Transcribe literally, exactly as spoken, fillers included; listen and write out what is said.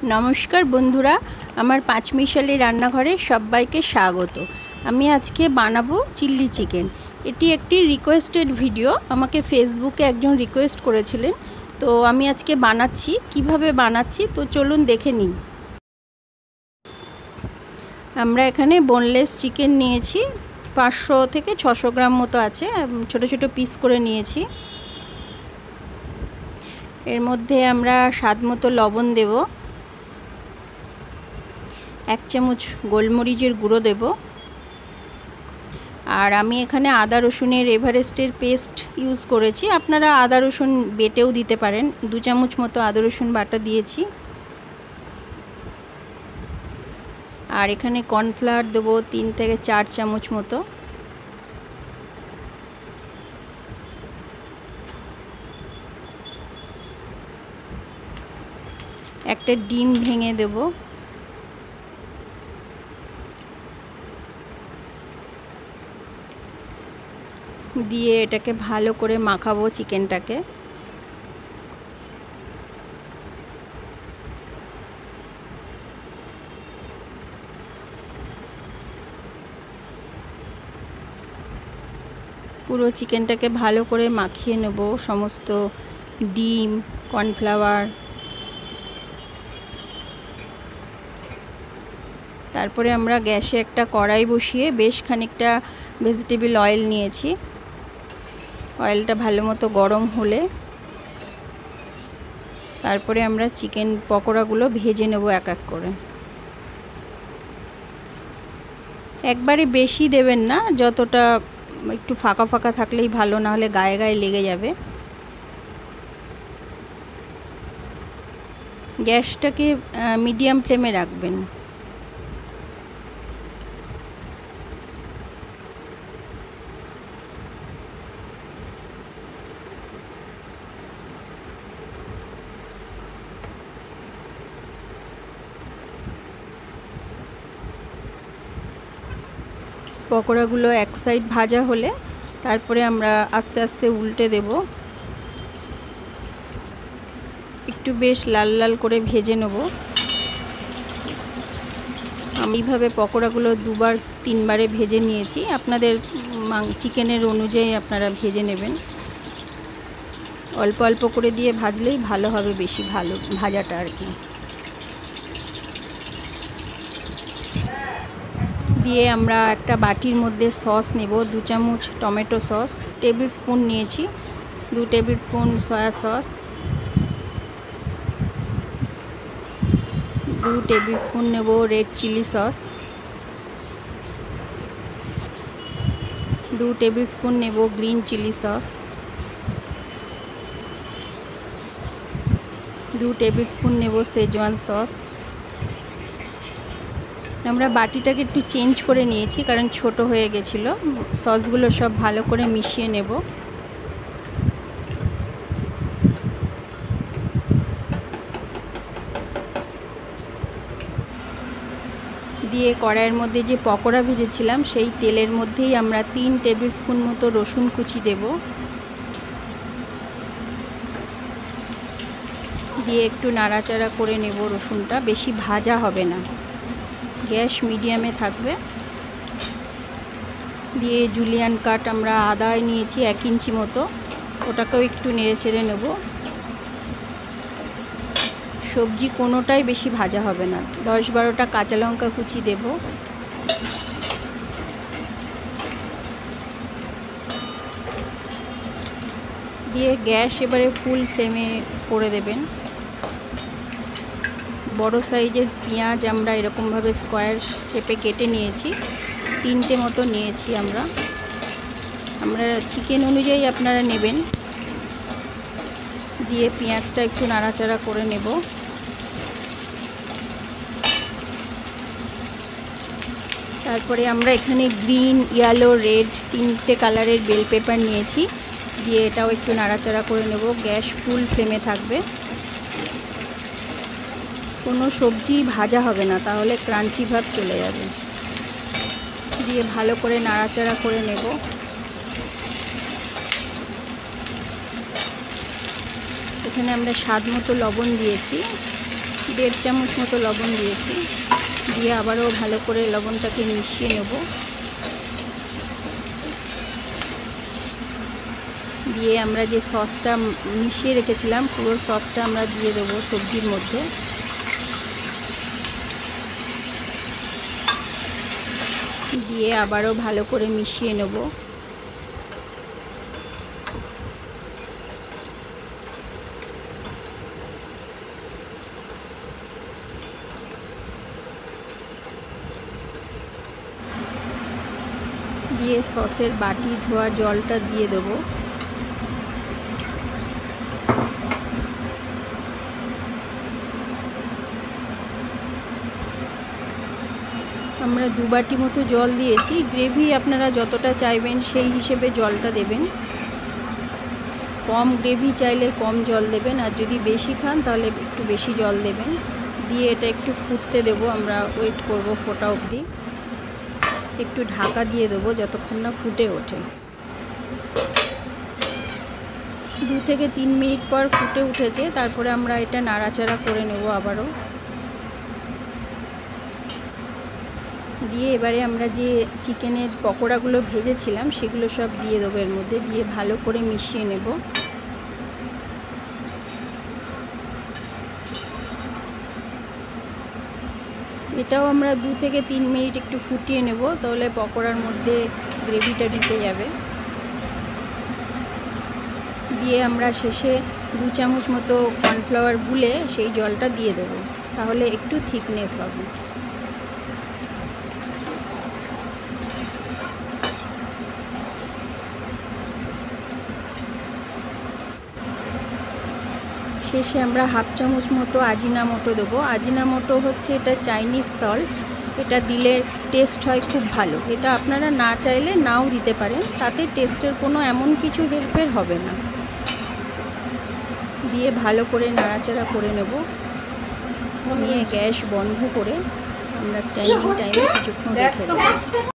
নমস্কার বন্ধুরা, আমার পাঁচমিশালি রান্নাঘরে সবাইকে স্বাগত। আমি আজকে বানাবো চিল্লি চিকেন। এটি একটি রিকোয়েস্টেড ভিডিও, আমাকে ফেসবুকে একজন রিকোয়েস্ট করেছিলেন, তো আমি আজকে বানাচ্ছি। কিভাবে বানাচ্ছি তো চলুন দেখে নিন। আমরা এখানে বোনলেস চিকেন নিয়েছি, পাঁচশো থেকে ছশো গ্রাম মতো আছে, ছোট ছোট পিস করে নিয়েছি। এর মধ্যে আমরা স্বাদ মতো লবণ দেব, এক চামচ গোলমরিচের গুঁড়ো দেব, আর আমি এখানে আদা রসুনের এভারেস্টের পেস্ট ইউজ করেছি। আপনারা আদা রসুন বেটেও দিতে পারেন। দু চামচ মতো আদা রসুন বাটা দিয়েছি। আর এখানে কর্নফ্লাওয়ার দেবো তিন থেকে চার চামচ মতো। একটা ডিম ভেঙে দেব। দিয়ে এটাকে ভালো করে মাখাবো চিকেনটাকে। পুরো চিকেনটাকে ভালো করে মাখিয়ে নেব, সমস্ত ডিম, কর্নফ্লাওয়ার। তারপরে আমরা গ্যাসে একটা কড়াই বসিয়ে বেশ খানিকটা ভেজিটেবল অয়েল নিয়েছি। অয়েলটা ভালো মতো গরম হলে তারপরে আমরা চিকেন পকোড়াগুলো ভেজে নেব এক এক করে। একবারে বেশি দেবেন না, যতটা একটু ফাঁকা ফাঁকা থাকলেই ভালো, না হলে গায়ে গায়ে লেগে যাবে। গ্যাসটাকে মিডিয়াম ফ্লেমে রাখবেন। পকোড়াগুলো এক সাইড ভাজা হলে তারপরে আমরা আস্তে আস্তে উল্টে দেব। একটু বেশ লাল লাল করে ভেজে নেব। আমি এইভাবে পকোড়াগুলো দুবার তিনবারে ভেজে নিয়েছি। আপনাদের চিকেনের অনুযায়ী আপনারা ভেজে নেবেন। অল্প অল্প করে দিয়ে ভাজলেই ভালো হবে, বেশি ভালো ভাজাটা আর কি। দিয়ে আমরা একটা বাটির মধ্যে সস নেব। দু চামচ টমেটো সস, টেবিল স্পুন নিয়েছি, দু টেবিল স্পুন সয়া সস, দু টেবিল স্পুন নেব রেড চিলি সস, দু টেবিল স্পুন নেব গ্রিন চিলি সস, দু টেবিল স্পুন নেব শেজওয়ান সস। আমরা বাটিটাকে একটু চেঞ্জ করে নিয়েছি কারণ ছোট হয়ে গেছিলো। সসগুলো সব ভালো করে মিশিয়ে নেব। দিয়ে কড়াইয়ের মধ্যে যে পকোড়া ভেজেছিলাম সেই তেলের মধ্যেই আমরা তিন টেবিল স্পুন মতো রসুন কুচি দেব। দিয়ে একটু নাড়াচাড়া করে নেব। রসুনটা বেশি ভাজা হবে না, গ্যাস মিডিয়ামে থাকবে। দিয়ে জুলিয়ান কাট আমরা আদা নিয়েছি এক ইঞ্চি মতো, ওটাকেও একটু নেড়ে চেড়ে নেব। সবজি কোনোটাই বেশি ভাজা হবে না। দশ বারোটা কাঁচা লঙ্কা কুচি দেব। দিয়ে গ্যাস এবারে ফুল ফ্লেমে করে দেবেন। বড় সাইজের পেঁয়াজ আমরা এরকমভাবে স্কোয়ার শেপে কেটে নিয়েছি, তিনটে মতো নিয়েছি আমরা। আমরা চিকেন অনুযায়ী আপনারা নেবেন। দিয়ে পেঁয়াজটা একটু নাড়াচাড়া করে নেব। তারপরে আমরা এখানে গ্রিন, ইয়েলো, রেড তিনটে কালারের বেল পেপার নিয়েছি। দিয়ে এটাও একটু নাড়াচাড়া করে নেব। গ্যাস ফুল ফ্লেমে থাকবে। কোনো সবজি ভাজা হবে না, তাহলে ক্রাঞ্চি ভাব চলে যাবে। দিয়ে ভালো করে নাড়াচাড়া করে নেব। এখানে আমরা স্বাদ মতো লবণ দিয়েছি। দেড় চামচ মতো লবণ দিয়েছি। দিয়ে আবারও ভালো করে লবণটাকে মিশিয়ে নেব। দিয়ে আমরা যে সসটা মিশিয়ে রেখেছিলাম পুরো সসটা আমরা দিয়ে দেবো সবজির মধ্যে। দিয়ে আবারও ভালো করে মিশিয়ে নেব। দিয়ে সসের বাটি ধোয়া জলটা দিয়ে দেবো। আমরা দু বাটি মতো জল দিয়েছি। গ্রেভি আপনারা যতটা চাইবেন সেই হিসেবে জলটা দেবেন। কম গ্রেভি চাইলে কম জল দেবেন, আর যদি বেশি খান তাহলে একটু বেশি জল দেবেন। দিয়ে এটা একটু ফুটতে দেবো, আমরা ওয়েট করব ফোটা অবধি। একটু ঢাকা দিয়ে দেবো যতক্ষণ না ফুটে ওঠে। দু থেকে তিন মিনিট পর ফুটে উঠেছে, তারপরে আমরা এটা নাড়াচাড়া করে নেব আবারও। দিয়ে এবারে আমরা যে চিকেনের পকোড়াগুলো ভেজেছিলাম সেগুলো সব দিয়ে দেবো এর মধ্যে। দিয়ে ভালো করে মিশিয়ে নেব। এটাও আমরা দু থেকে তিন মিনিট একটু ফুটিয়ে নেব, তাহলে পকোড়ার মধ্যে গ্রেভিটা ঢুকে যাবে। দিয়ে আমরা শেষে দু চামচ মতো কর্নফ্লাওয়ার গুলে সেই জলটা দিয়ে দেবো, তাহলে একটু থিকনেস হবে। শেষে আমরা হাফ চামচ মতো আজিনামোটো দেবো। আজিনামোটো হচ্ছে এটা চাইনিজ সল্ট, এটা দিলে টেস্ট হয় খুব ভালো। এটা আপনারা না চাইলে নাও দিতে পারেন, তাতে টেস্টের কোনো এমন কিছু হেরফের হবে না। দিয়ে ভালো করে নাড়াচাড়া করে নেব। নিয়ে গ্যাস বন্ধ করে আমরা স্ট্যান্ডিং টাইমে কিছুক্ষণ রেখে দেবো।